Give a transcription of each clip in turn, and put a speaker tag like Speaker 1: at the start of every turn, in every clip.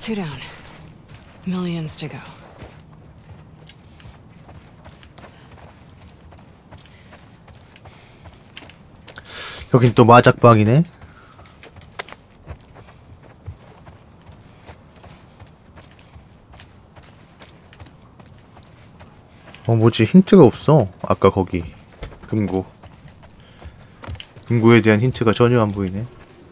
Speaker 1: Two down. Millions to go.
Speaker 2: 여긴 또 마작방이네. 뭐지? 힌트가 없어. 아까 거기 금구에 대한 힌트가 전혀 안 보이네.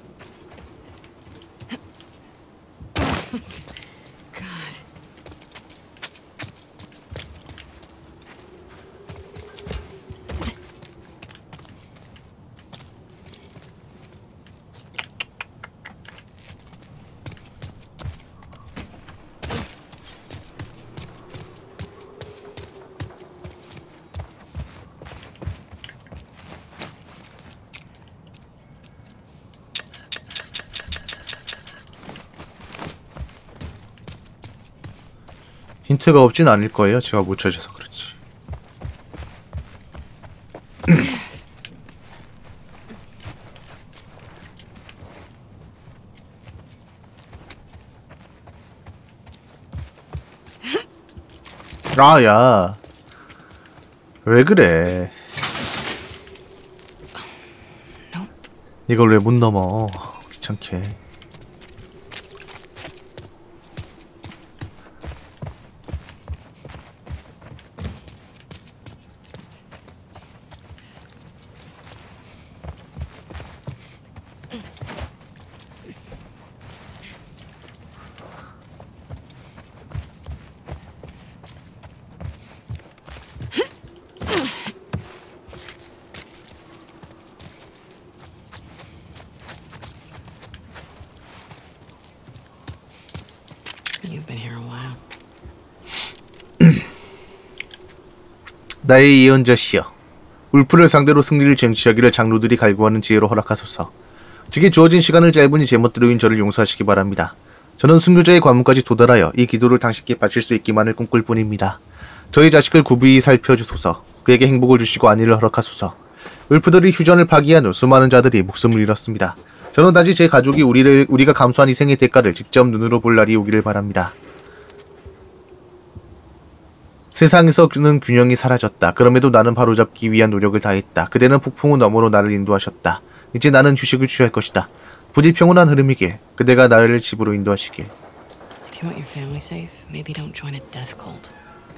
Speaker 2: 힌트가 없진 않을 거예요. 제가 못 찾아서 그렇지. 아, 야. 왜 그래? 이걸 왜 못 넘어? 귀찮게. 나의 예언자시여, 울프를 상대로 승리를 쟁취하기를 장로들이 갈구하는 지혜로 허락하소서. 제게 주어진 시간을 짧으니 제멋대로인 저를 용서하시기 바랍니다. 저는 순교자의 관문까지 도달하여 이 기도를 당신께 바칠 수 있기만을 꿈꿀 뿐입니다. 저희 자식을 구비히 살펴주소서. 그에게 행복을 주시고 안위를 허락하소서. 울프들이 휴전을 파기한 후 수많은 자들이 목숨을 잃었습니다. 저는 단지 제 가족이 우리가 감수한 희생의 대가를 직접 눈으로 볼 날이 오기를 바랍니다. 세상에서는 균형이 사라졌다. 그럼에도 나는 바로잡기 위한 노력을 다했다. 그대는 폭풍우 너머로 나를 인도하셨다. 이제 나는 휴식을 취할 것이다. 부디 평온한 흐름이길. 그대가 나를 집으로 인도하시길.
Speaker 1: If you want your family safe, maybe don't join a death cult.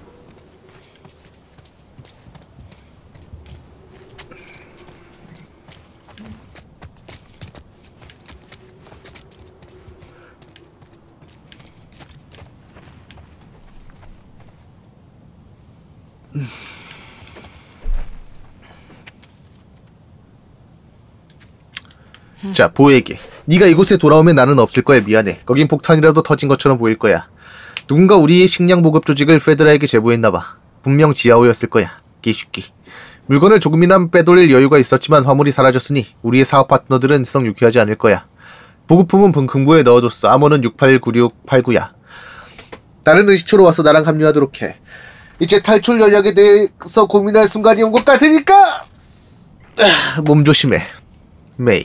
Speaker 2: 자, 보에게. 네가 이곳에 돌아오면 나는 없을 거야. 미안해. 거긴 폭탄이라도 터진 것처럼 보일 거야. 누군가 우리의 식량 보급 조직을 페드라에게 제보했나봐. 분명 지하오였을 거야. 기쉽기. 물건을 조금이나 빼돌릴 여유가 있었지만 화물이 사라졌으니 우리의 사업 파트너들은 썩 유쾌하지 않을 거야. 보급품은 금고에 넣어뒀어. 암호는 689689야. 다른 의식초로 와서 나랑 합류하도록 해. 이제 탈출 전략에 대해서 고민할 순간이 온 것 같으니까! 몸 조심해. 메이.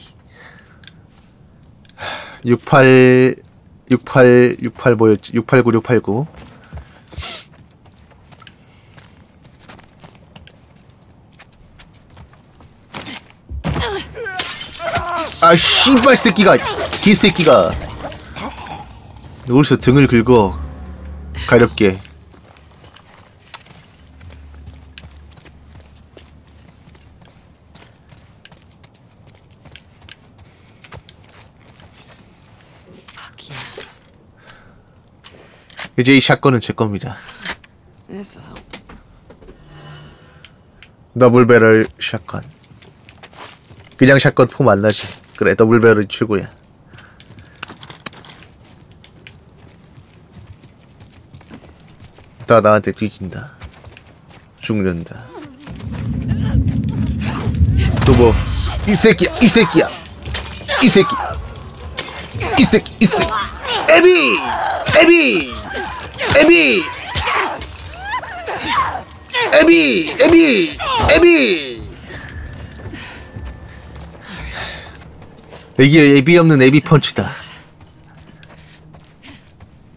Speaker 2: 68 뭐였지? 689689. 아, 씨발 새끼가, 개새끼가. 어디서 등을 긁어. 가렵게. 이제 이 샷건은 제 겁니다. 더블 배럴 샷건. 그냥 샷건 폼 안 나지. 그래, 더블 배럴이 최고야. 다 나한테 뒤진다. 죽는다. 또 뭐, 이 새끼야, 이 새끼야, 이 새끼, 이 새끼, 이 새끼. 에비! 에비! 에비! 에비! 에비! 에비! 이게 에비 없는 에비 펀치다.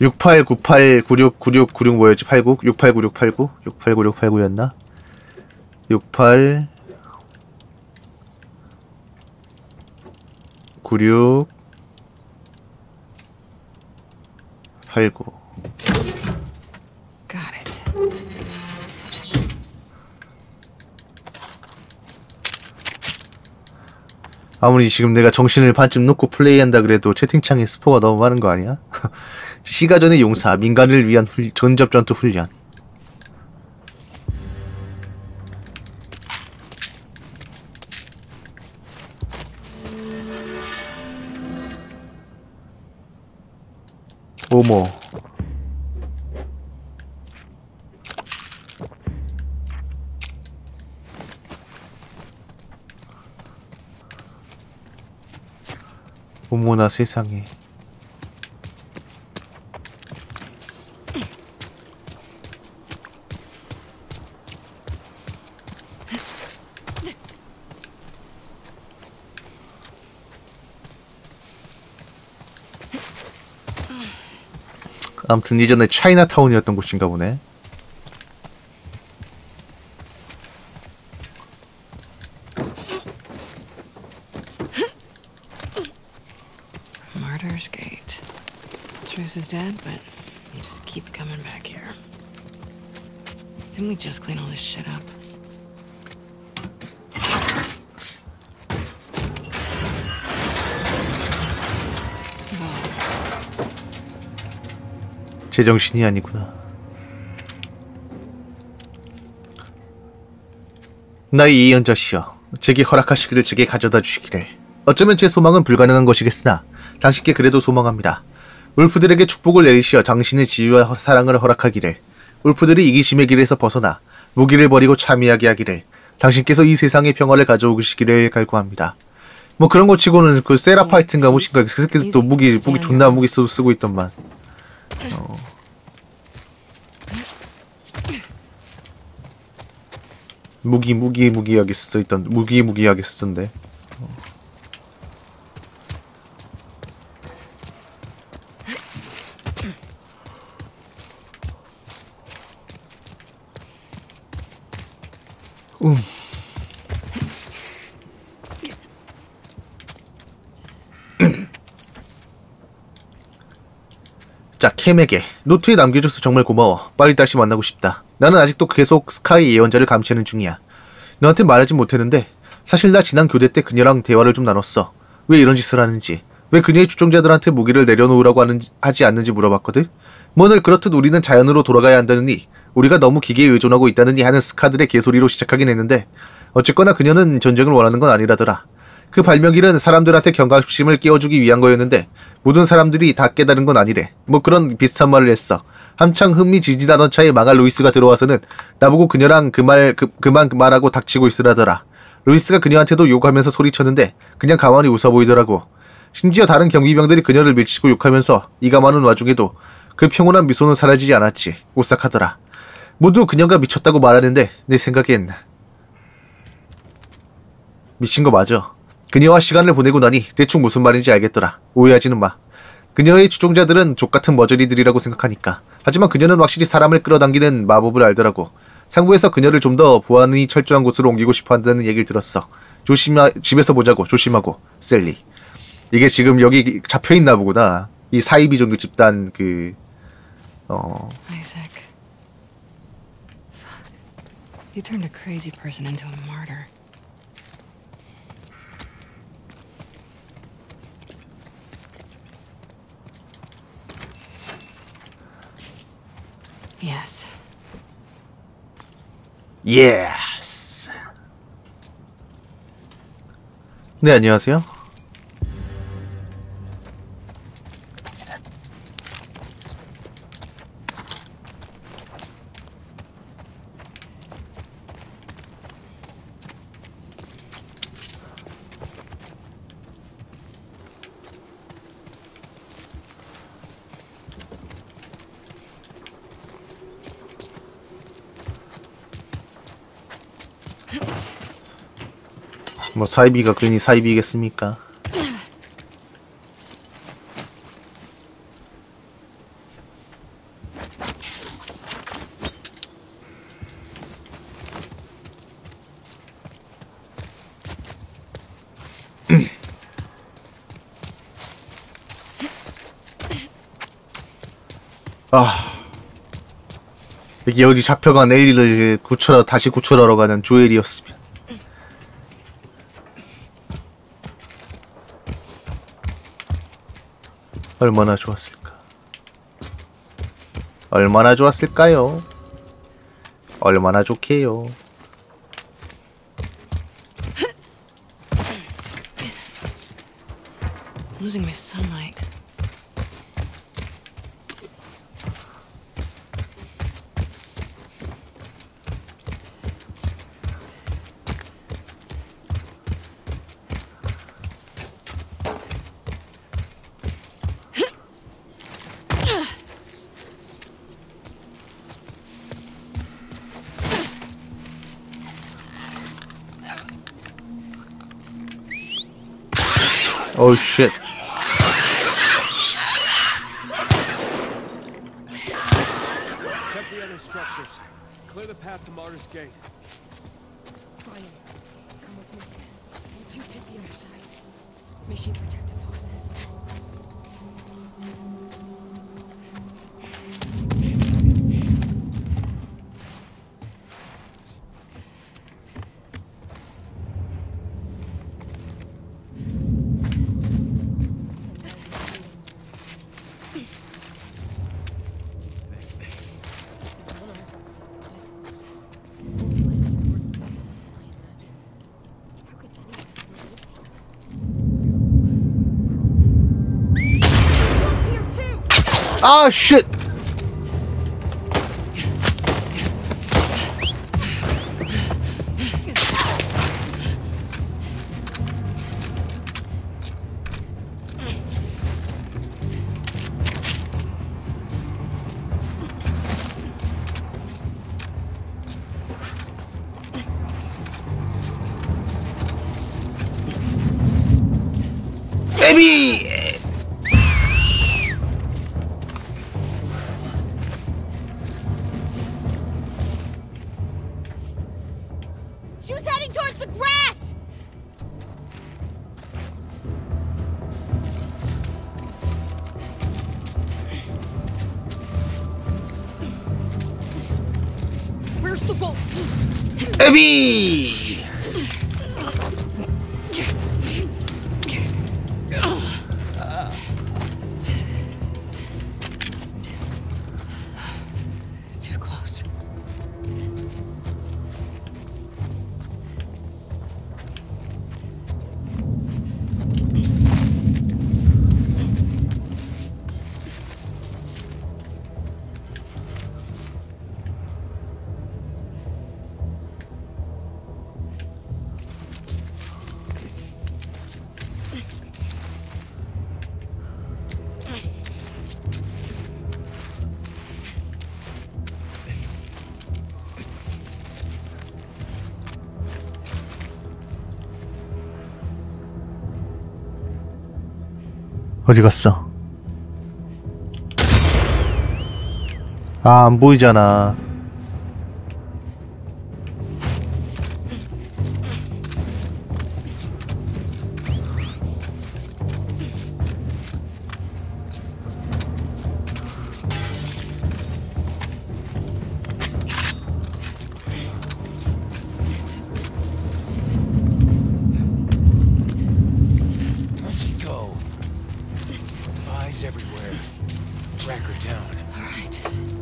Speaker 2: 6898969696 뭐였지? 89 689689 689689였나? 68 96 89
Speaker 1: Got it.
Speaker 2: 아무리 지금 내가 정신을 반쯤 놓고 플레이한다 그래도 채팅창에 스포가 너무 많은 거 아니야? 시가전의 용사, 민간을 위한 전접전투 훈련. 오모. 어머나 세상에. 아무튼 이전에 차이나타운이었던 곳인가 보네.
Speaker 1: Martyr's Gate. Truce is dead, but you just keep coming back here. Didn't we just clean all this shit up?
Speaker 2: 제정신이 아니구나. 나의 이연자시여, 제게 허락하시기를 제게 가져다 주시기를. 어쩌면 제 소망은 불가능한 것이겠으나 당신께 그래도 소망합니다. 울프들에게 축복을 내리시어 당신의 지위와 사랑을 허락하기를. 울프들이 이기심의 길에서 벗어나 무기를 버리고 참여하게 하기를. 당신께서 이 세상의 평화를 가져오시기를 갈구합니다. 뭐 그런 거 치고는 그 세라파이트인가 무엇인가 그 새끼들 또 무기 존나 무기 쓰고 있던만. 무기하게 쓰던 무기하게 쓰던데. 자, 캠에게 노트에 남겨줘서 정말 고마워. 빨리 다시 만나고 싶다. 나는 아직도 계속 스카이 예언자를 감시하는 중이야. 너한테 말하진 못했는데 사실 나 지난 교대 때 그녀랑 대화를 좀 나눴어. 왜 이런 짓을 하는지, 왜 그녀의 추종자들한테 무기를 내려놓으라고 하지 않는지 물어봤거든. 뭐 늘 그렇듯 우리는 자연으로 돌아가야 한다느니, 우리가 너무 기계에 의존하고 있다느니 하는 스카들의 개소리로 시작하긴 했는데 어쨌거나 그녀는 전쟁을 원하는 건 아니라더라. 그 발명일은 사람들한테 경각심을 깨워주기 위한 거였는데 모든 사람들이 다 깨달은 건 아니래. 뭐 그런 비슷한 말을 했어. 한창 흥미지지하던 차에 망할 루이스가 들어와서는 나보고 그녀랑 그만 말하고 닥치고 있으라더라. 루이스가 그녀한테도 욕하면서 소리쳤는데 그냥 가만히 웃어 보이더라고. 심지어 다른 경비병들이 그녀를 밀치고 욕하면서 이가 많은 와중에도 그 평온한 미소는 사라지지 않았지. 오싹하더라. 모두 그녀가 미쳤다고 말하는데 내 생각엔 미친 거 맞아. 그녀와 시간을 보내고 나니 대충 무슨 말인지 알겠더라. 오해하지는 마. 그녀의 추종자들은 족같은 머저리들이라고 생각하니까. 하지만 그녀는 확실히 사람을 끌어당기는 마법을 알더라고. 상부에서 그녀를 좀 더 보안이 철저한 곳으로 옮기고 싶어 한다는 얘기를 들었어. 집에서 보자고. 조심하고. 셀리. 이게 지금 여기 잡혀있나 보구나. 이 사이비 종교 집단
Speaker 1: Isaac. You turned a crazy person into a martyr. Yes.
Speaker 2: Yes. 네, 안녕하세요. 뭐 사이비가 괜히 사이비겠습니까? 이게 어디 잡혀간 엘리를 다시 구출하러 가는 조엘이었으면. 얼마나 좋았을까. 얼마나 좋았을까요? 얼마나 좋게요.
Speaker 1: Losing my sunlight.
Speaker 2: Oh shit.
Speaker 3: Check the other structures. Clear the path to Martyr's Gate.
Speaker 4: Brian, come with me. You two take the other side. May she protect us all.
Speaker 2: Ah, shit! Baby!
Speaker 4: She was heading towards the grass! Where's the wolf?
Speaker 2: Abby!
Speaker 1: Too close.
Speaker 2: 어디 갔어? 아, 안 보이잖아.
Speaker 3: Let's go. Eyes everywhere. Track her down.
Speaker 1: All right.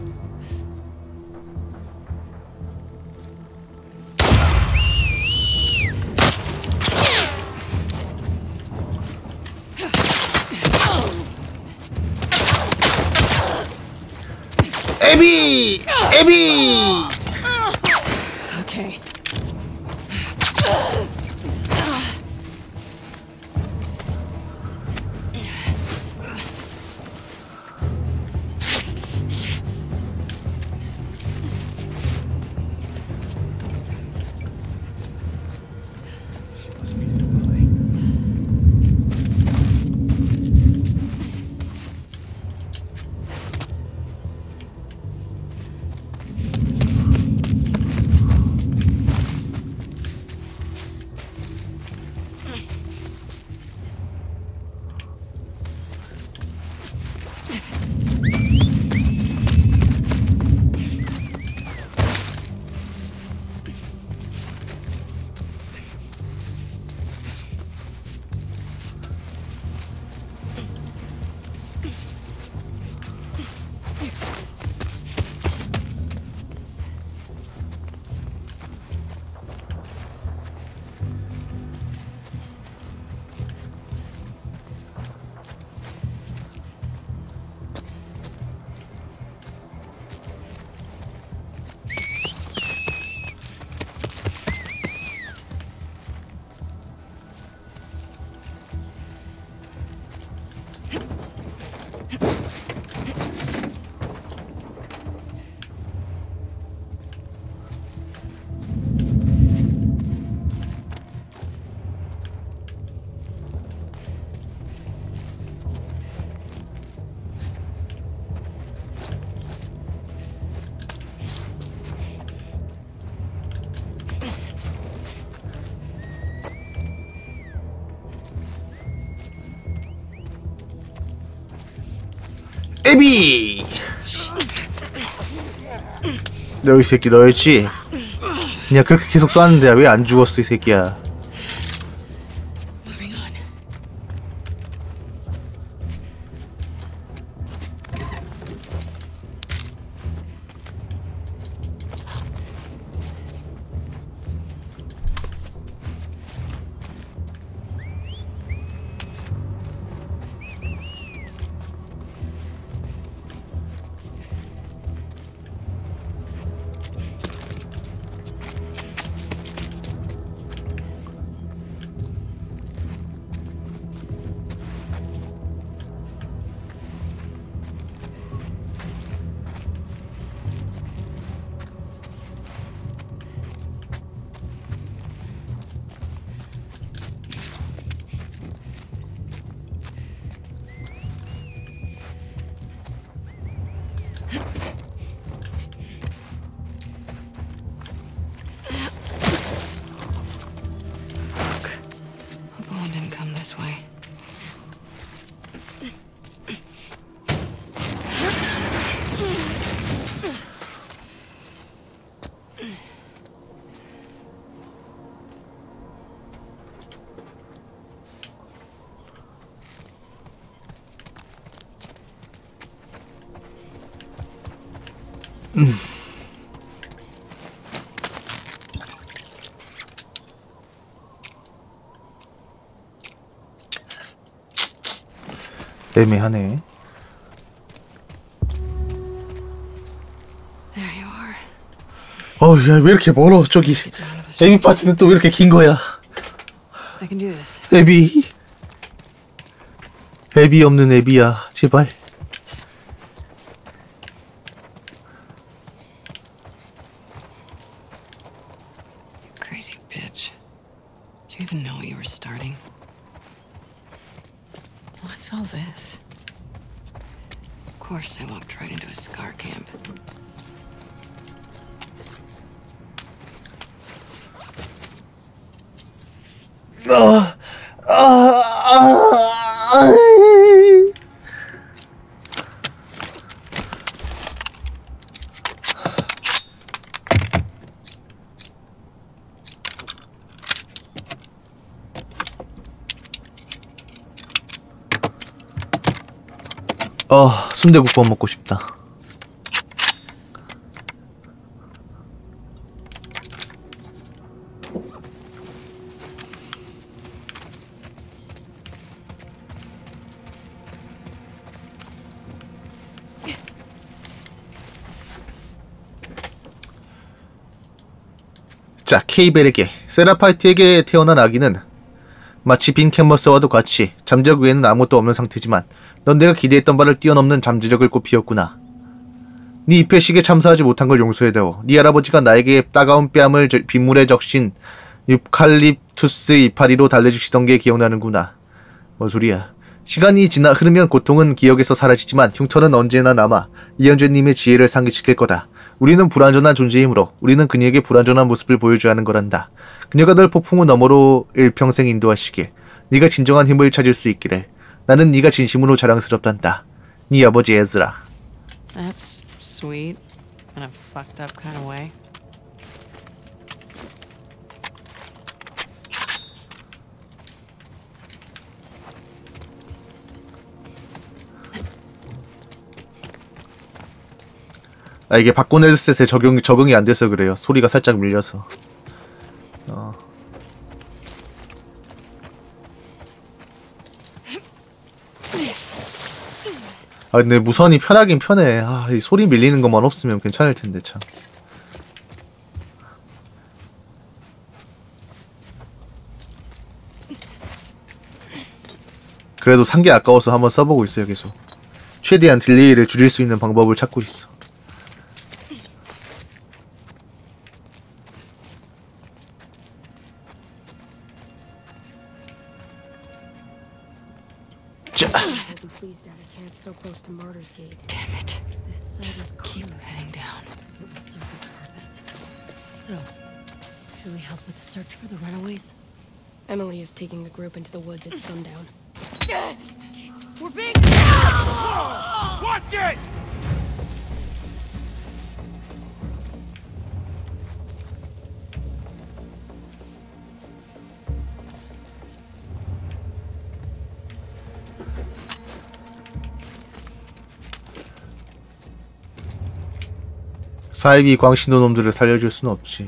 Speaker 2: Abby! Abby!
Speaker 1: Okay.
Speaker 3: She must be nearby.
Speaker 2: 에비! 너 이 새끼 너였지? 그냥 그렇게 계속 쏘았는데 왜 안 죽었어 이 새끼야.
Speaker 1: Moving on. Hope Owen didn't come this way.
Speaker 2: 애매하네.
Speaker 1: There you are.
Speaker 2: 야, 왜 이렇게 멀어 저기.
Speaker 1: Get down to the street.
Speaker 2: 에비 파트는 또 왜 이렇게 긴 거야.
Speaker 1: I can do this.
Speaker 2: 에비. 에비 없는 에비야 제발.
Speaker 1: Crazy bitch. Do you even know what you were starting? What's all this? Of course I walked right into a scar camp.
Speaker 2: 순대국밥 먹고 싶다. 자, 케이벨에게, 세라파이트에게 태어난 아기는 마치 빈 캔버스와도 같이 잠재력 외에는 아무것도 없는 상태지만 넌 내가 기대했던 바를 뛰어넘는 잠재력을 꽃피웠구나. 네 입회식에 참석하지 못한 걸 용서해다오. 네 할아버지가 나에게 따가운 뺨을 빗물에 적신 유칼립투스 이파리로 달래주시던 게 기억나는구나. 뭔 소리야. 시간이 흐르면 고통은 기억에서 사라지지만 흉터는 언제나 남아 이현주님의 지혜를 상기시킬 거다. 우리는 불완전한 존재이므로 우리는 그녀에게 불완전한 모습을 보여줘야 하는 거란다. 그녀가 널 폭풍우 너머로 일평생 인도하시길. 네가 진정한 힘을 찾을 수 있기를. 나는 네가 진심으로 자랑스럽단다. 네 아버지 에즈라.
Speaker 1: That's sweet in a fucked up kind of way.
Speaker 2: 이게 바꾼 헤드셋에 적응이 안 돼서 그래요. 소리가 살짝 밀려서. 근데 무선이 편하긴 편해. 이 소리 밀리는 것만 없으면 괜찮을 텐데 참. 그래도 산 게 아까워서 한번 써보고 있어요 계속. 최대한 딜레이를 줄일 수 있는 방법을 찾고 있어.
Speaker 4: Pleased out of camp so close to Martyr's Gate.
Speaker 1: Damn it.
Speaker 4: This site is
Speaker 1: Just keep
Speaker 4: common
Speaker 1: heading down.
Speaker 4: with a certain purpose. So, should we help with the search for the runaways? Emily is taking the group into the woods at sundown. We're being.
Speaker 3: Watch it!
Speaker 2: 사이비 광신도 놈들을 살려줄 순 없지.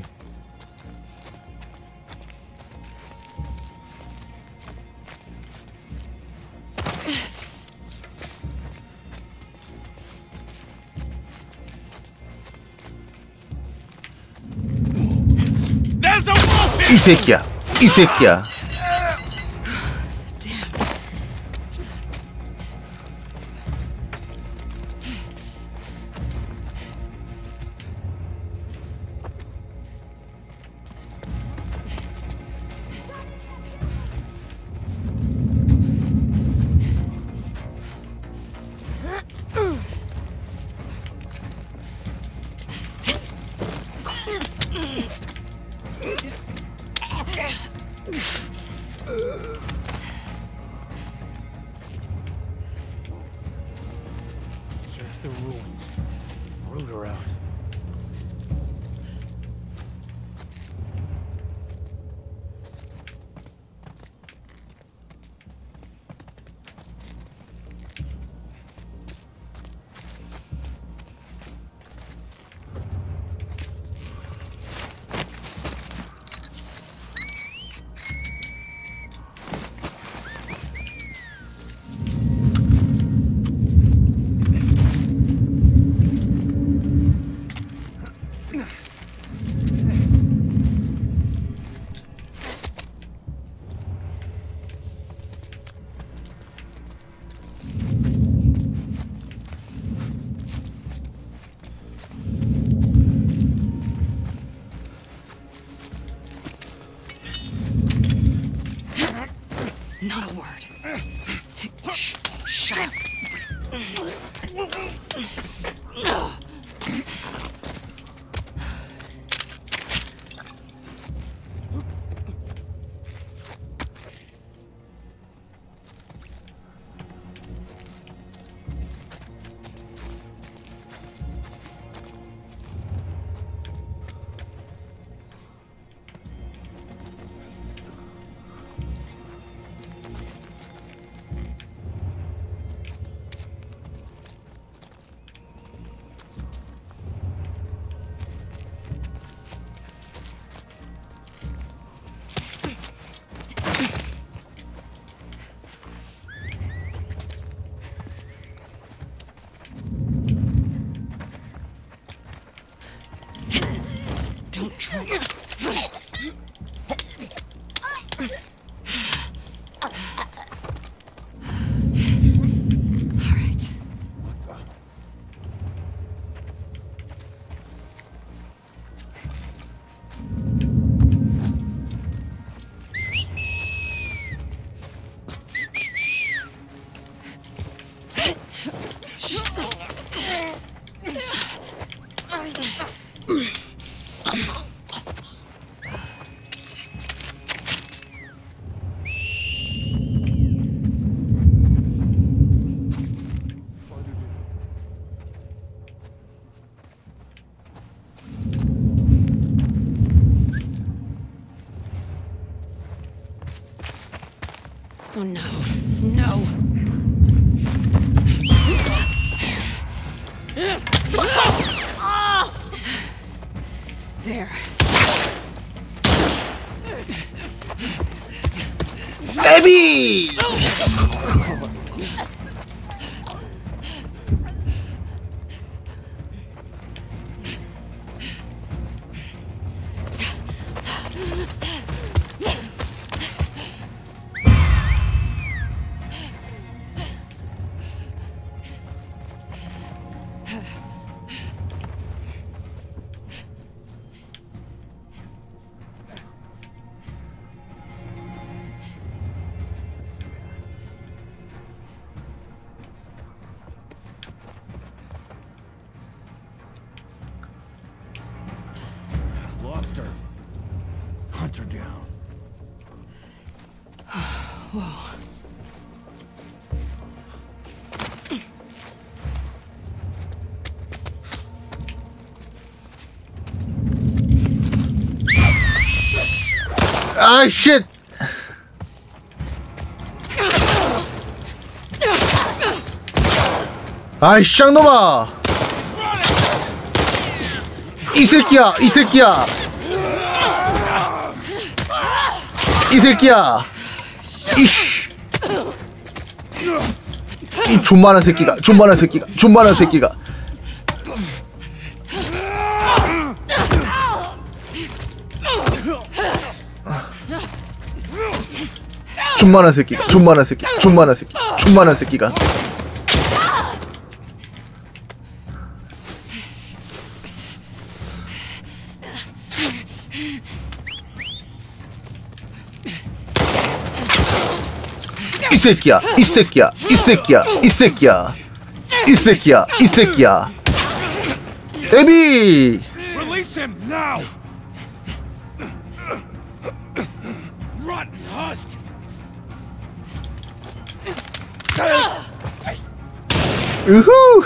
Speaker 3: There's a wolf!
Speaker 2: 이 새끼야, 이 새끼야.
Speaker 3: Just the ruins. Root her out.
Speaker 1: Not a word. Shh. Shut up. Don't try. All right. Oh no. No. There.
Speaker 2: 데비!
Speaker 3: Lost her. Hunt her down.
Speaker 1: Whoa.
Speaker 2: 아, 쉣! 아이, 쌍놈아! 이 새끼야! 이 새끼야! 이 새끼야! 이씨! 이 존만한 새끼가! 존만한 새끼가! 존만한 새끼가! 존만한 새끼가! 존만한 새끼가! 존만한 새끼가! 존만한 새끼가! 이 새끼야! 이 새끼야! 이 새끼야! 이 새끼야! 이 새끼야! 이 새끼야! 에비!
Speaker 3: Release him now! Rotten husk!
Speaker 2: 우후!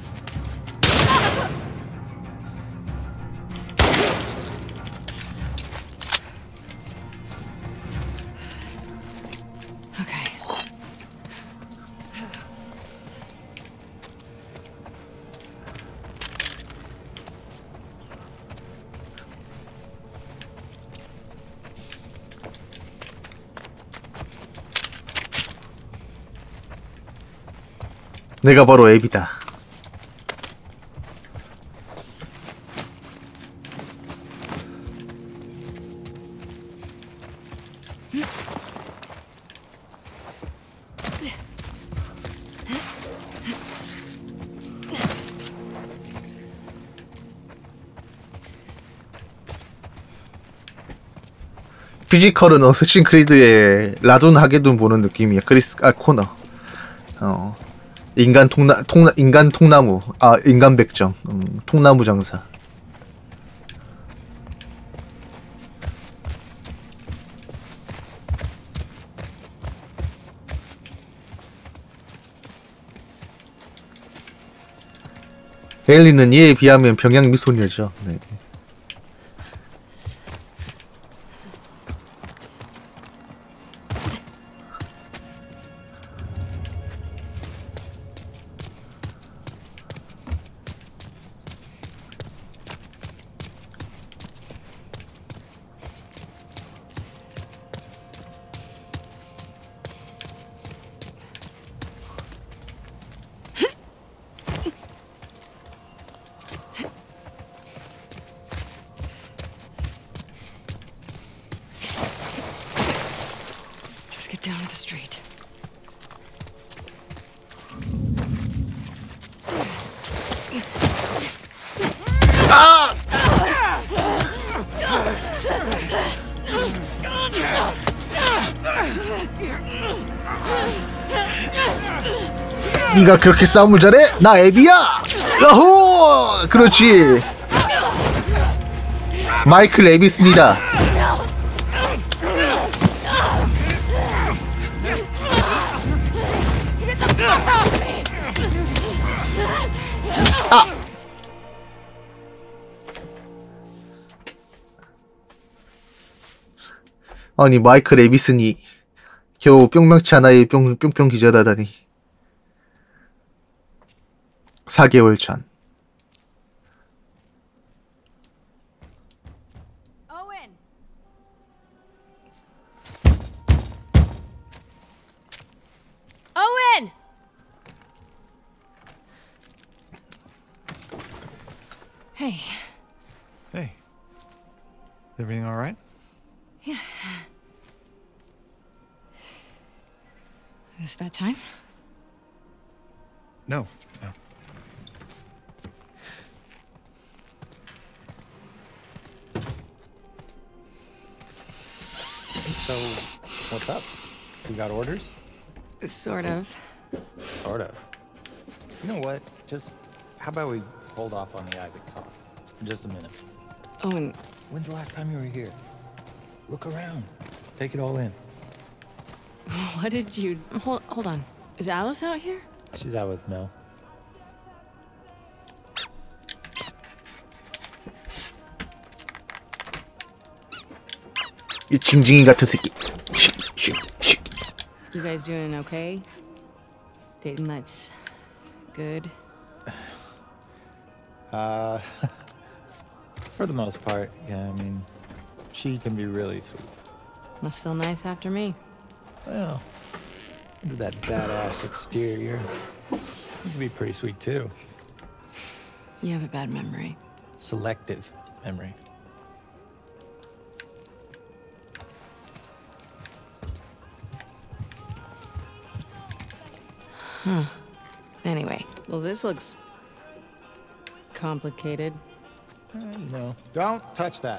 Speaker 1: Okay.
Speaker 2: 내가 바로 앱이다. 피지컬은 어쌔신 크리드의 라둔 하게둔 보는 느낌이야. 크리스 코너. 인간 통나무. 아, 인간 백정. 통나무 장사. 엘리는 이에 비하면 병양 미소녀죠. 네.
Speaker 1: Just get down to the street.
Speaker 2: 네가 그렇게 싸움을 잘해? 나 앱이야! 야호! 그렇지. 마이클 에비슨이다. 아! 아니, 마이클 에비슨이 겨우 뿅명치 하나에 뿅뿅 기절하다니. 4개월 전.
Speaker 4: Owen! Owen!
Speaker 1: Hey,
Speaker 5: Hey. Everything all right?
Speaker 1: is it about time?
Speaker 5: No. No.
Speaker 6: So, what's up? You got orders?
Speaker 1: Sort of.
Speaker 6: Sort of. You know what? Just, how about we hold off on the Isaac talk for just a minute?
Speaker 1: Oh, and
Speaker 6: When's the last time you were here? Look around. Take it all in.
Speaker 1: what did you... Hold on. Is Alice out here?
Speaker 6: She's out with Mel.
Speaker 2: 이 징징이 같은 새끼. 슉.
Speaker 1: You guys doing okay? Dating life's good.
Speaker 6: For the most part, yeah, I mean, she can be really sweet.
Speaker 1: Must feel nice after me.
Speaker 6: Well, under that badass exterior, you can be pretty sweet too.
Speaker 1: You have a bad memory.
Speaker 6: Selective memory.
Speaker 1: Anyway, well, this looks complicated.
Speaker 6: No, don't touch that.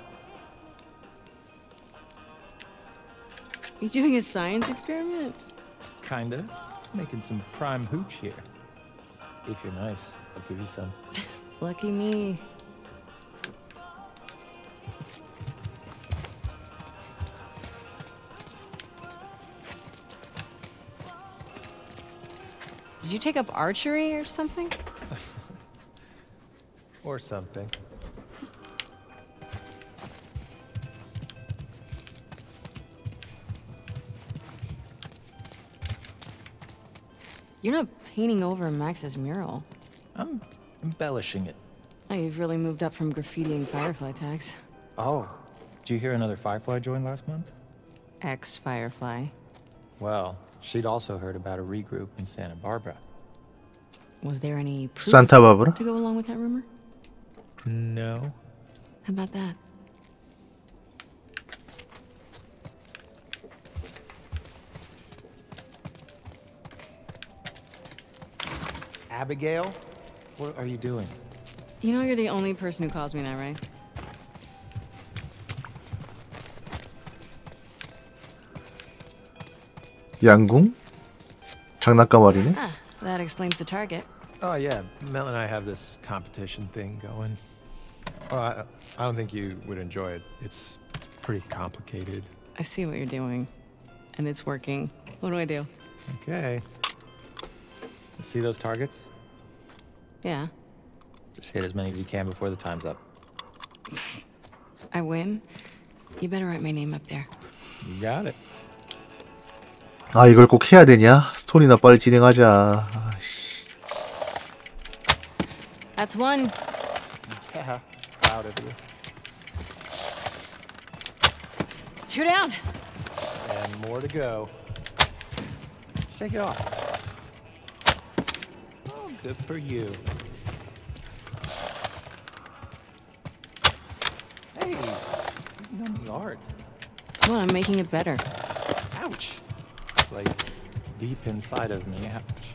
Speaker 1: You doing a science experiment?
Speaker 6: Kinda. Making some prime hooch here. If you're nice, I'll give you some.
Speaker 1: Lucky me. Did you take up archery or something?
Speaker 6: Or something.
Speaker 1: You're not painting over Max's mural.
Speaker 6: I'm embellishing it.
Speaker 1: Oh, you've really moved up from graffiti and Firefly tags.
Speaker 6: Oh, did you hear another Firefly joined last month?
Speaker 1: Ex-Firefly.
Speaker 6: Well, she'd also heard about a regroup in Santa Barbara.
Speaker 1: Was there any proof
Speaker 2: 산타 바브라?
Speaker 1: to go along with that rumor?
Speaker 6: No.
Speaker 1: How about that?
Speaker 6: Abigail? What are you doing?
Speaker 1: You know you're the only person who calls me that, right?
Speaker 2: 양궁? 장난감 어리네?
Speaker 1: Ah, that explains the target.
Speaker 7: Oh yeah, Mel and I have this competition thing going. Oh, I don't think you would enjoy it. It's pretty complicated.
Speaker 1: I see what you're doing. And it's working. What do I do?
Speaker 6: Okay. You see those targets?
Speaker 1: Yeah.
Speaker 6: Just hit as many as you can before the time's up.
Speaker 1: I win. You better write my name up there.
Speaker 6: You got it.
Speaker 2: 아, 이걸 꼭 해야 되냐? 스토리나 빨리 진행하자. 아이씨.
Speaker 1: That's one.
Speaker 6: Yeah, proud of you.
Speaker 1: 2 down.
Speaker 6: And more to go. Shake it off. Oh, good for you. Hey, isn't that the art?
Speaker 1: Well, I'm making it better.
Speaker 6: Ouch. It's like deep inside of me. Ouch.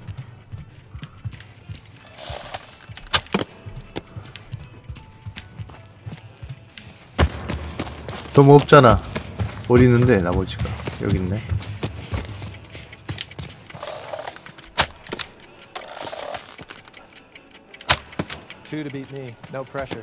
Speaker 2: 너무 없잖아. 어디 있는데 나머지가. 여기 있네.
Speaker 7: Two to beat me. No pressure.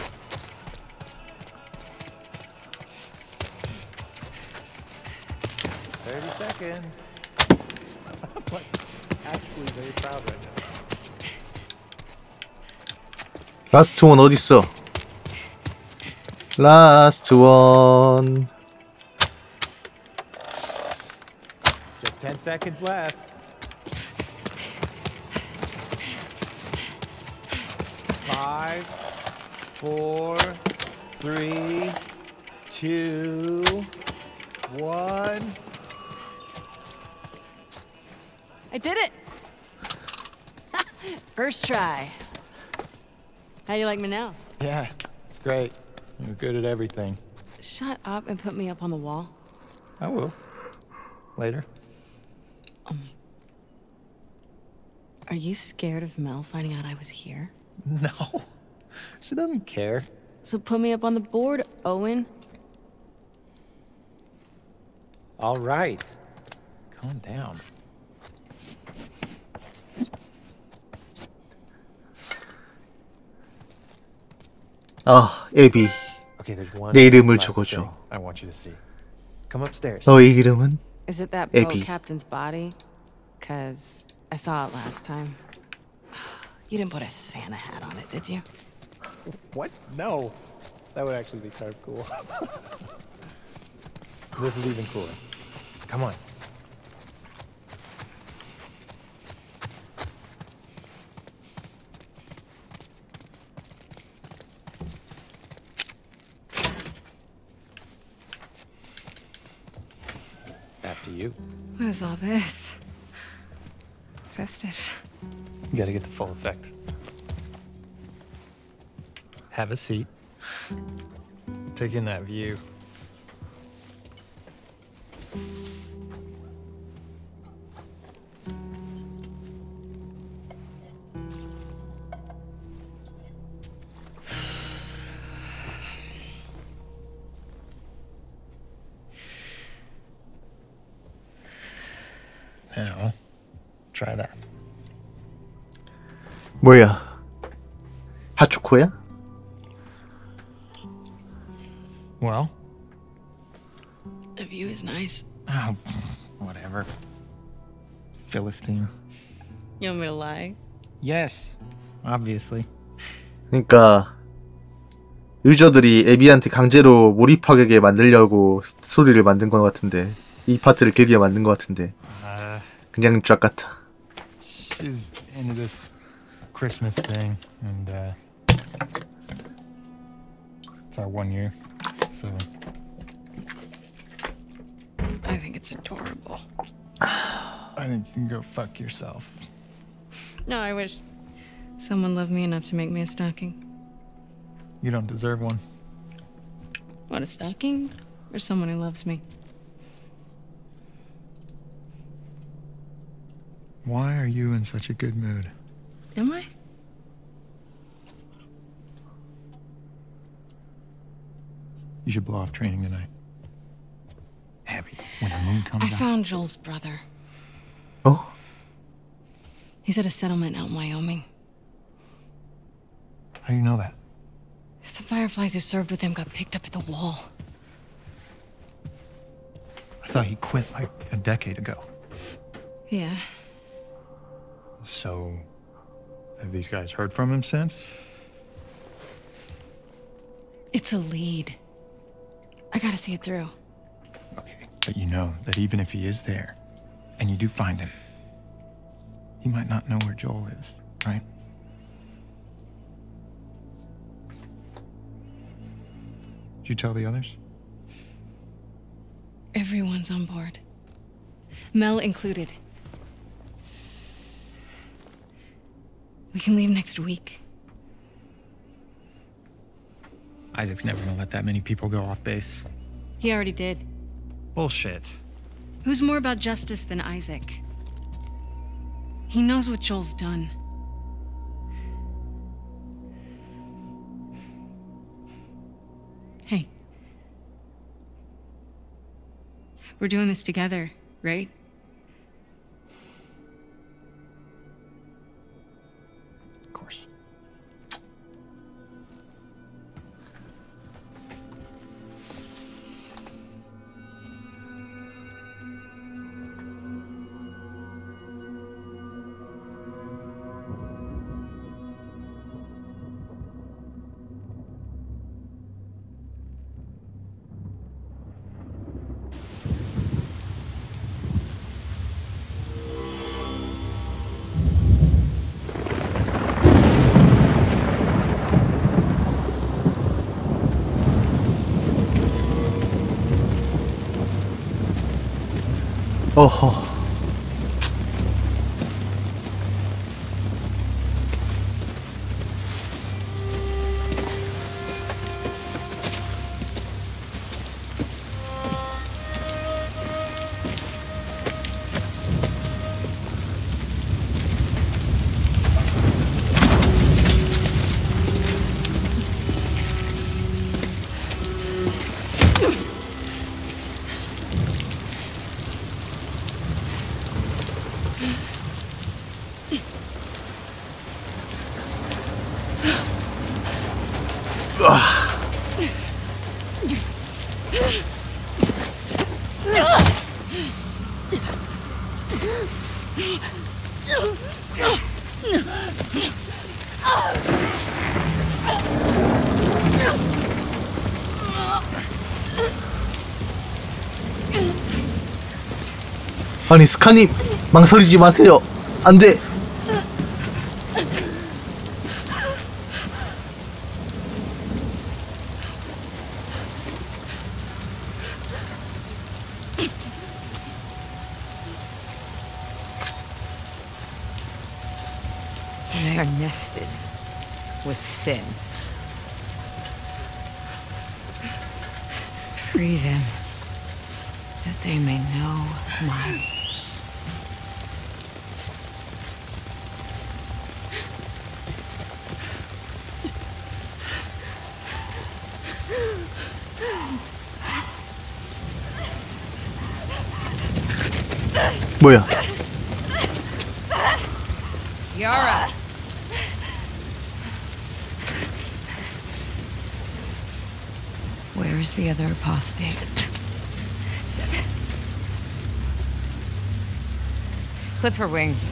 Speaker 6: Seconds. I'm like actually very proud right now.
Speaker 2: 라스트 원 어딨어? 라스트 원.
Speaker 6: Just 10 seconds left. Five, 4, 3, 2, 1.
Speaker 1: I did it! First try. How do you like me now?
Speaker 6: Yeah, it's great. You're good at everything.
Speaker 1: Shut up and put me up on the wall.
Speaker 6: I will. Later.
Speaker 1: Are you scared of Mel finding out I was here?
Speaker 6: No. She doesn't care.
Speaker 1: So put me up on the board, Owen.
Speaker 6: All right. Calm down.
Speaker 2: 아, 에비.
Speaker 7: Okay, there's one
Speaker 2: 내 이름을
Speaker 7: last
Speaker 2: 적어줘.
Speaker 7: thing I want you to see. Come upstairs.
Speaker 2: 너의 이름은?
Speaker 1: Is it that boat
Speaker 2: Abby.
Speaker 1: captain's body? Cause I saw it last time. You didn't put a Santa hat on it, did you?
Speaker 7: What? No. That would actually be kind of cool. This is even cooler. Come on. After you.
Speaker 1: What is all this? Festive.
Speaker 7: You gotta get the full effect. Have a seat. Take in that view. Now, try that.
Speaker 2: 뭐야? 핫초코야?
Speaker 7: Well?
Speaker 1: The view is nice.
Speaker 7: Oh, whatever. Philistine.
Speaker 1: You want me to lie?
Speaker 7: Yes, obviously.
Speaker 2: 그러니까 유저들이 에비한테 강제로 몰입하게 만들려고 스토리를 만든 것 같은데 이 파트를 길게 만든 것 같은데 그냥 쫙 같아.
Speaker 7: She's into this Christmas thing, and it's our 1 year, so.
Speaker 1: I think it's adorable.
Speaker 7: I think you can go fuck yourself.
Speaker 1: No, I wish someone loved me enough to make me a stocking.
Speaker 7: You don't deserve one.
Speaker 1: What, a stocking? Or someone who loves me?
Speaker 7: Why are you in such a good mood?
Speaker 1: Am I?
Speaker 7: You should blow off training tonight. Abby, when the moon comes
Speaker 1: I
Speaker 7: out.
Speaker 1: found Joel's brother.
Speaker 2: 어?
Speaker 1: He's at a settlement out in Wyoming.
Speaker 7: How do you know that?
Speaker 1: The Fireflies who served with him got picked up at the wall.
Speaker 7: I thought he quit like a decade ago.
Speaker 1: Yeah.
Speaker 7: So, have these guys heard from him since?
Speaker 1: It's a lead. I gotta see it through.
Speaker 7: Okay, but you know that even if he is there, and you do find him, he might not know where Joel is, right? Did you tell the others?
Speaker 1: Everyone's on board. Mel included. We can leave next week.
Speaker 7: Isaac's never gonna let that many people go off base.
Speaker 1: He already did.
Speaker 7: Bullshit.
Speaker 1: Who's more about justice than Isaac? He knows what Joel's done. Hey. We're doing this together, right?
Speaker 7: Of course.
Speaker 2: 어허. 아니 스카님 망설이지 마세요. 안돼.
Speaker 8: They are nested with sin. Free them, that they may know mine.
Speaker 2: 뭐야?
Speaker 8: Yara! Where is the other apostate? Clip her wings.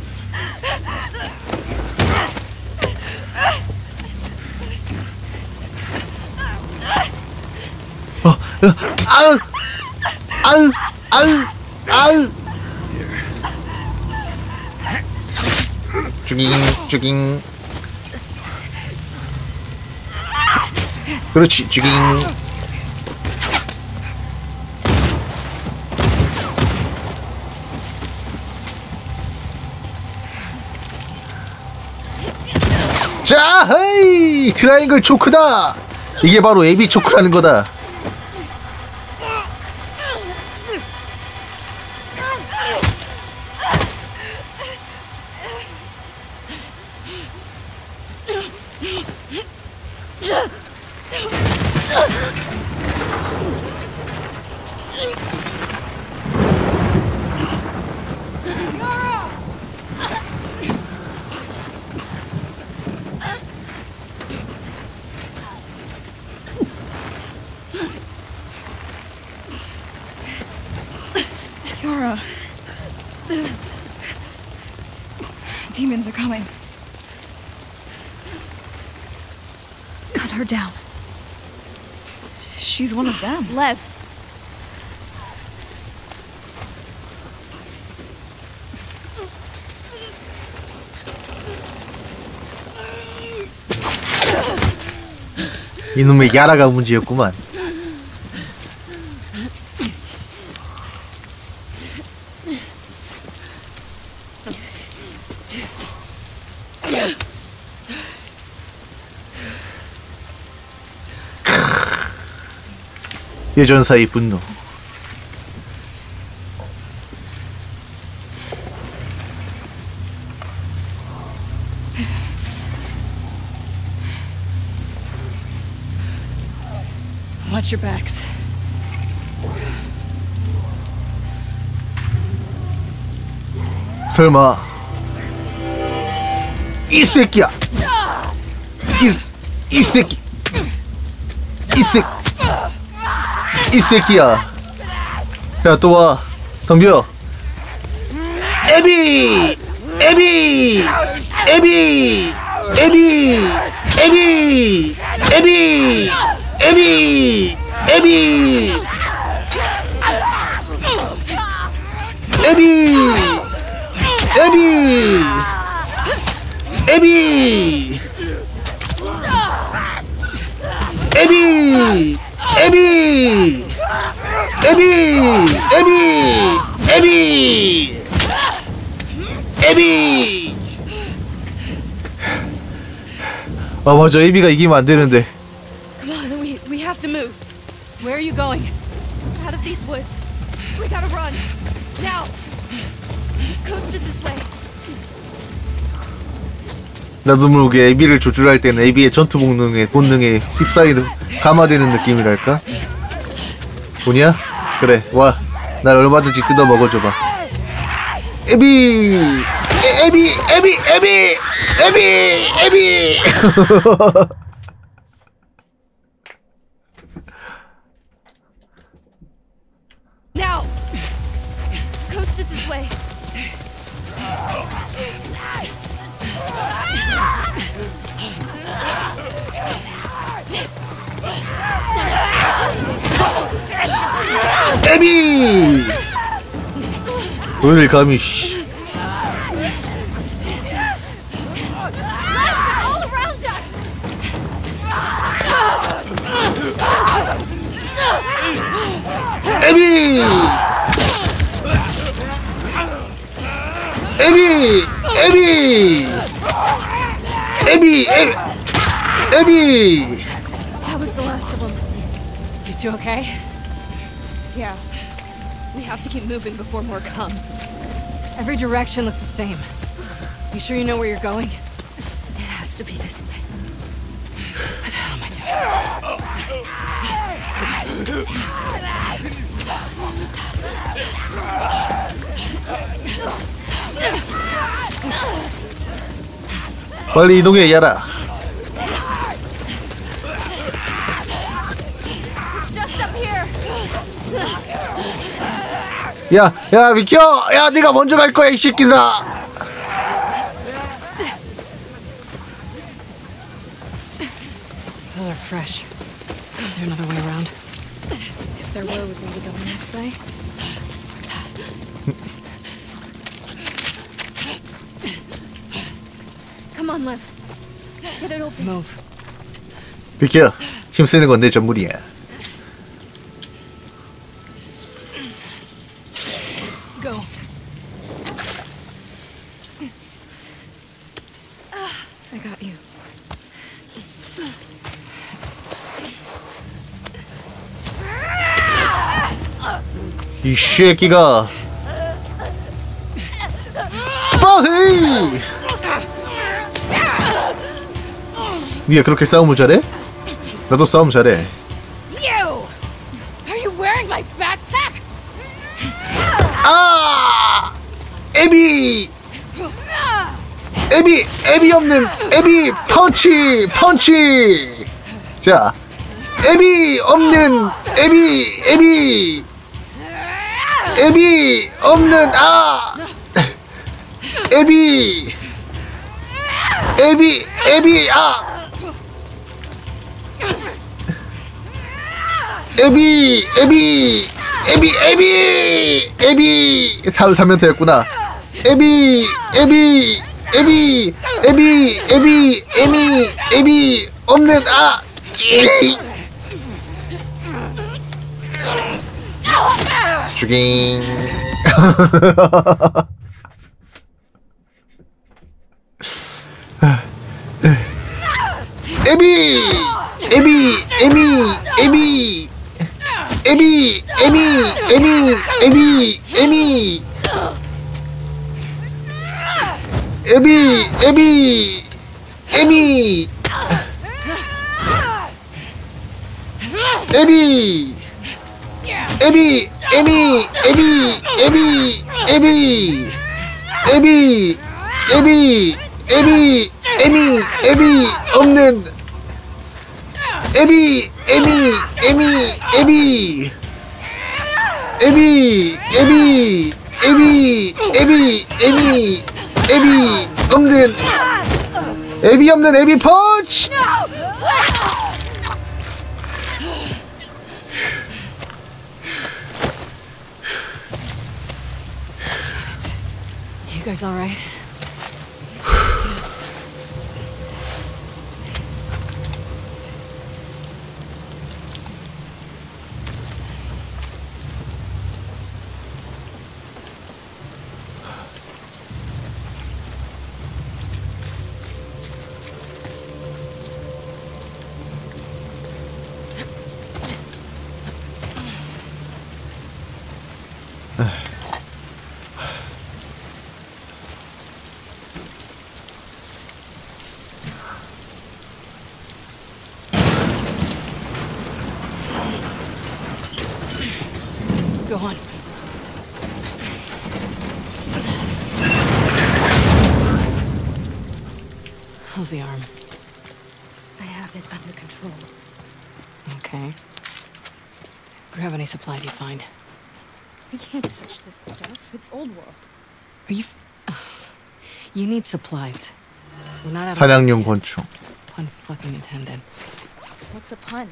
Speaker 2: 아우! 아우! 아우! 아우! 죽잉. 그렇지, 죽잉. 자, 헤이! 트라이앵글 초크다! 이게 바로 AB 초크라는 거다.
Speaker 4: Yara. Demons are coming. Cut her down. She's one of them. Lev.
Speaker 2: 이놈의 야라가 문제였구만. 예전사의 분노.
Speaker 4: Watch your backs.
Speaker 2: 설마 이 새끼야. 이 새끼. 이 새끼야. 야, 또 와. 덤벼. 에비! 아, 맞아. 에비가 이기면 안 되는데.
Speaker 4: Come on, we have to move. Where are you going? Out of these woods. We gotta run. Now. Coast it this way.
Speaker 2: 나도 모르게 에비를 조준할 때는 에비의 전투 본능에 휩싸이는 감화되는 느낌이랄까? 뭐냐? 그래, 와. 날 얼마든지 뜯어 먹어줘봐. 에비!
Speaker 4: Now. Coast it this way.
Speaker 2: 에비! 어딜 감히 씨.
Speaker 4: All around us!
Speaker 2: 에비! 에비! 에비! 에비! 에비!
Speaker 4: That was the last of them.
Speaker 1: You two okay?
Speaker 4: Yeah. We have to keep moving before more come.
Speaker 1: Every direction looks the same. You sure you know where you're going?
Speaker 4: It has to be this way.
Speaker 1: What the hell am I doing?
Speaker 2: 빨리 이동해 야라.
Speaker 4: It's just up here.
Speaker 2: 야, 야, 비켜! 야, 네가 먼저 갈 거야, 이 새끼들아!
Speaker 1: Those are fresh. Is there another way around?
Speaker 4: If there were, would we be going this way? Come on, Liv. Get it open.
Speaker 1: Move.
Speaker 2: 비켜. 힘쓰는 건 내 전문이야.
Speaker 1: Go.
Speaker 4: I got you.
Speaker 2: 이 새끼가. 빠세! 니가 그렇게 싸움을 잘해? 나도 싸움 잘해.
Speaker 4: You! Are you wearing my backpack?
Speaker 2: 아! 에비! 에비! 에비 없는 에비 펀치! 펀치! 자, 에비 없는 에비 없는 에비 에비 3연타였구나. 에비 없는 죽잉. 에비 없는 에비 없는 에비 펀치.
Speaker 1: You guys all right?
Speaker 4: Yes.
Speaker 1: Go on. How's the arm?
Speaker 4: I have it under control.
Speaker 1: Okay. Grab any supplies you find.
Speaker 4: We can't touch this stuff. It's old world.
Speaker 1: Are you... You need supplies. We're not out of...
Speaker 2: 사냥용 권총.
Speaker 1: Pun fucking intended.
Speaker 4: What's a pun?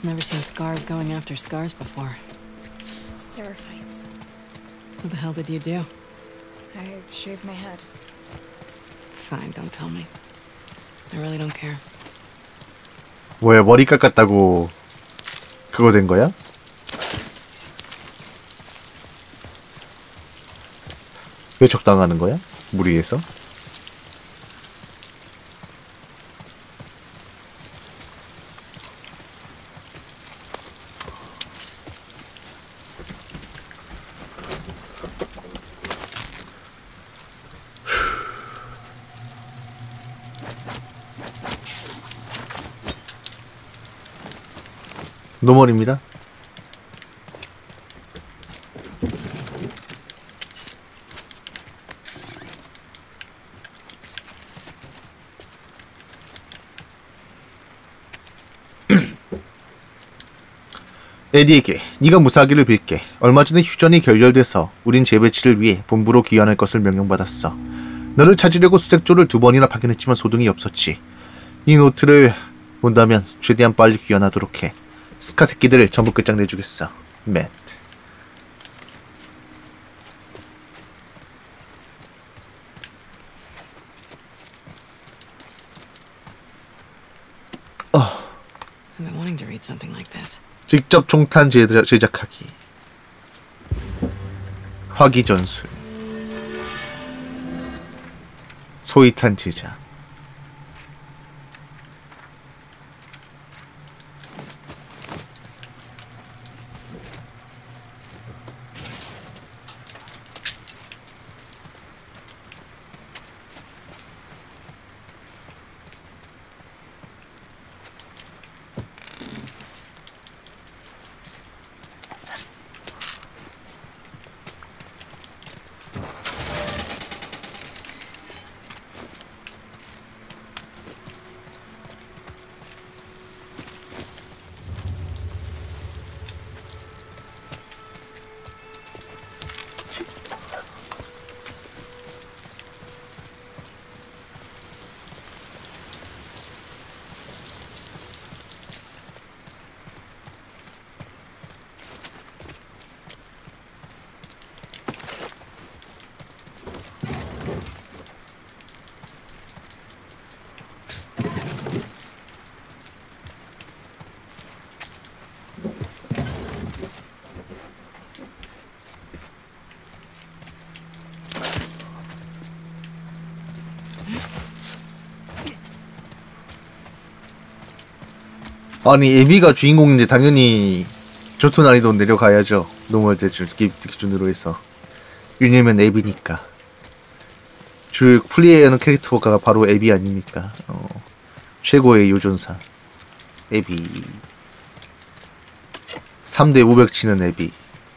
Speaker 1: Never seen scars going after scars before.
Speaker 4: Seraphites.
Speaker 1: What the hell did you do?
Speaker 4: I shaved my head.
Speaker 1: Fine, don't tell me. I really don't care.
Speaker 2: 왜 머리 깎았다고 그거 된 거야? 왜 적당하는 거야? 무리해서? 노멀입니다. 에디에게 네가 무사하기를 빌게. 얼마 전에 휴전이 결렬돼서 우린 재배치를 위해 본부로 귀환할 것을 명령받았어. 너를 찾으려고 수색조를 2번이나 파견했지만 소동이 없었지. 이 노트를 본다면 최대한 빨리 귀환하도록 해. 스카 새끼들을 전부 끝장내주겠어. 맷.
Speaker 1: I've been wanting to read something like this.
Speaker 2: 직접 총탄 제작하기. 화기전술. 소위탄 제작. 아니 에비가 주인공인데 당연히 전투 난이도 내려가야죠. 노멀 대준 기준으로 해서. 왜냐면 에비니까. 주 플레이하는 캐릭터가 바로 에비 아닙니까? 최고의 요전사 에비. 3대 500 치는 에비.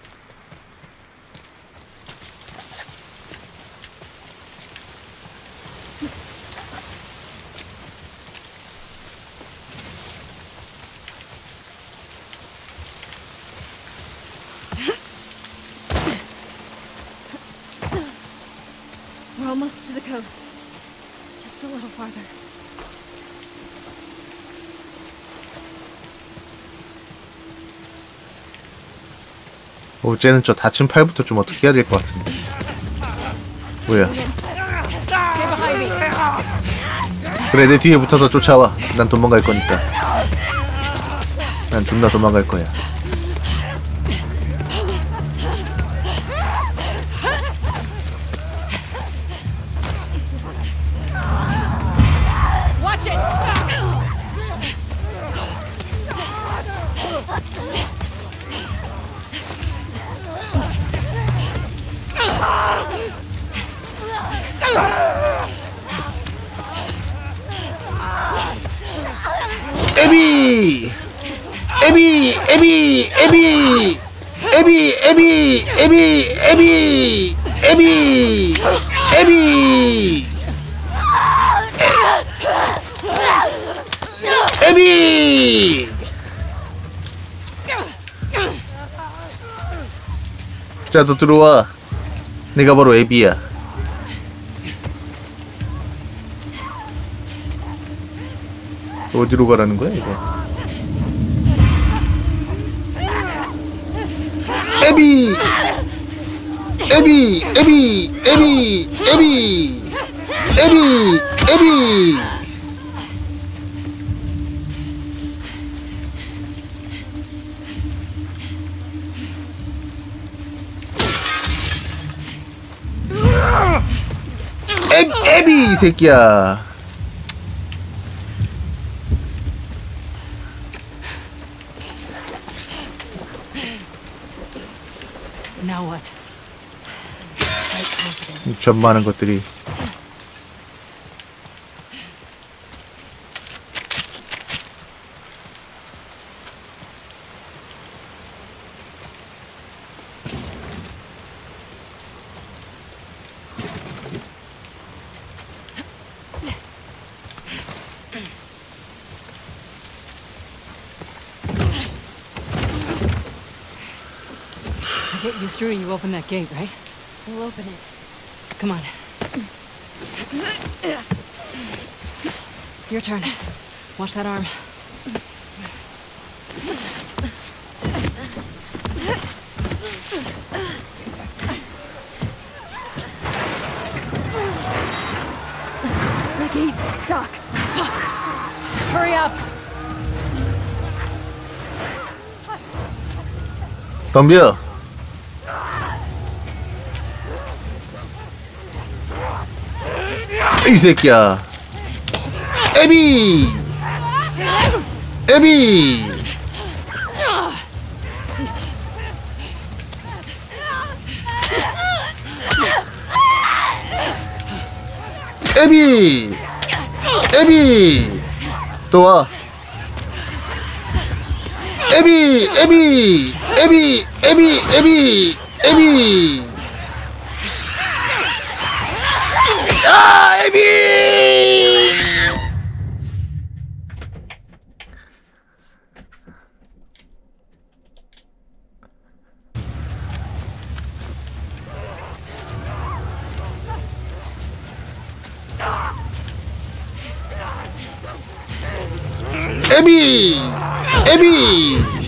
Speaker 4: We're almost to the coast. Just a little farther.
Speaker 2: 쟤는 저 다친 팔부터 좀 어떻게 해야 될 것 같은데. 뭐야?
Speaker 4: Stay behind me.
Speaker 2: 그래 내 뒤에 붙어서 쫓아와. 난 도망갈 거니까. 난 존나 도망갈 거야.
Speaker 4: Watch it.
Speaker 2: 에비! 에비! 에비! 에비! 에비! 에비! 에비! 에비! 에비! 에비! 에비! 자, 너 들어와. 내가 바로 에비야. 어디로 가라는 거야, 이거? 에비 에비 에비 에비 에비 에비 에비 에비 이 새끼야.
Speaker 1: Now what?
Speaker 2: 전 많은 것들이.
Speaker 1: I get you through, you open that gate, right?
Speaker 4: We'll open it.
Speaker 1: Come on. Your turn. Watch that arm.
Speaker 4: The gate's stuck.
Speaker 1: Fuck! Hurry up!
Speaker 2: 덤벼. 이 새끼야. 에비 에비 에비 에비 또 와. 에비 에비 에비 에비 에비 에비 아 에비 에비 에비